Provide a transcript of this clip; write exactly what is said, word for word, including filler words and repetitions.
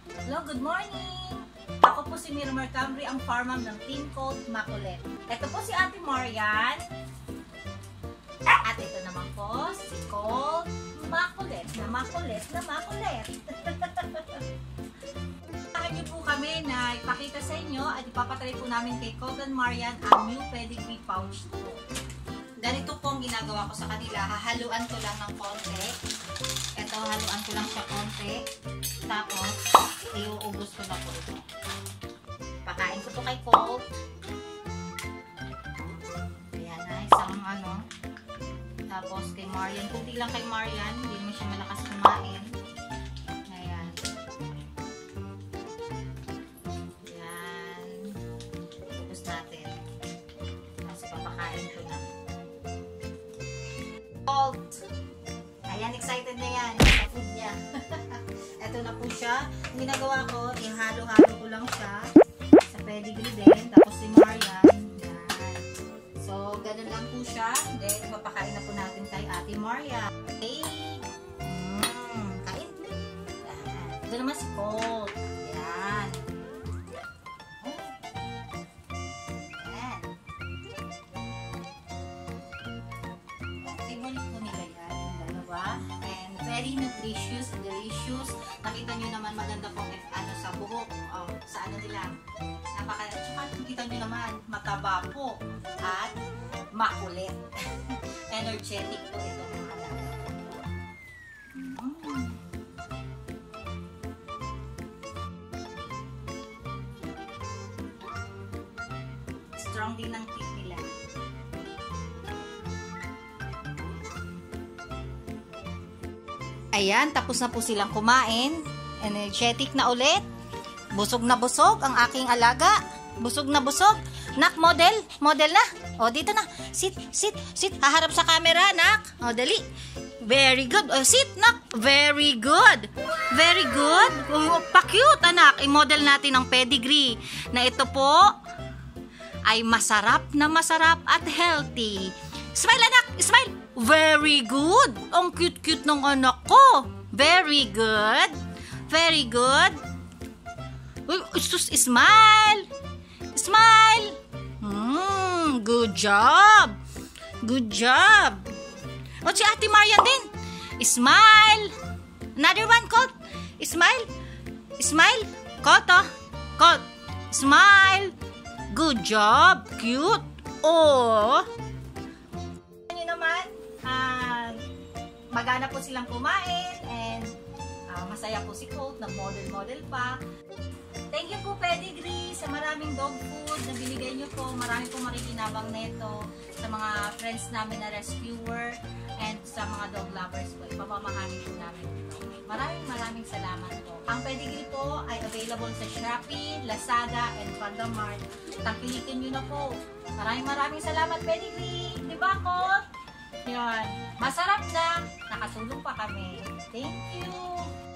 Hello, good morning! Ako po si Mirmer Camry, ang farmam ng Team Colt Makulet. Ito po si Ate Marian. At ito naman po si Colt Makulet na makulit na makulit. Samahan niyo po kami na ipakita sa inyo at ipapatry po namin kay Colt and Marian ang new pedigree pouch po. Ganito po ang ginagawa ko sa kanila. Hahaluan ko lang ng konti. Ito, haluan ko lang siya konti. Tapos, iuubos ko na po ito. Pakain ko po kay Colt. Ayan na, isang ano. Tapos kay Marian. Kunti lang kay Marian. Hindi naman siya malakas kumain. Ayan. Ayan. Ubos natin. Tapos papakain ko na. Colt! Ayan, excited na yan. Sa food niya. Ito na po siya. Ang ginagawa ko, ihalo-halo ko lang siya sa pedigree din. Tapos si Marian. Yan. So, ganun lang po siya. Then, ipapakain na po natin kay Ate Marian. Okay. Mm, kain. Yan. Ito naman si Colt. Yan. Yan. Favorite po nila yan. Dalawa. And very nutritious and delicious. Nakita nyo naman maganda po if ano sa buhok. Oh, sa ano nila. Napaka, tsaka nakita nyo naman mataba po at makulit. Energetic po ito mga alaga. Mm. Strong din ang teeth nila. Ayan, tapos na po silang kumain. Energetic na ulit. Busog na busog ang aking alaga. Busog na busog. Nak, model. Model na. O, dito na. Sit, sit, sit. Haharap sa camera, nak. O, dali. Very good. O, sit, nak. Very good. Very good. O, pa-cute, anak. I-model natin ang pedigree. Na ito po ay masarap na masarap at healthy. Smile, anak. Smile. Very good. Ang cute-cute ng anak ko. Very good. Very good. Uy, sus, smile. Smile. Hmm, good job. Good job. O, si Ate Marian din. Smile. Another one, Colt. Smile. Smile. Colt, oh. Colt. Smile. Good job. Cute. Oh. Ano naman, uh, magana po silang kumain and uh, masaya po si Colt. Nag-model-model pa. Thank you po, Pedigree, sa maraming dog food na binigay nyo po. Marami po makikinabang neto sa mga friends namin na rescuer and sa mga dog lovers po. Ipamamahali po namin ito. Maraming maraming salamat po. Ang Pedigree po ay available sa Shopee, Lazada, and Pandamart. Tangkilikin nyo na po. Maraming maraming salamat, Pedigree. Di ba, Colt? Yan. Masarap na. Nakasulong pa kami. Thank you.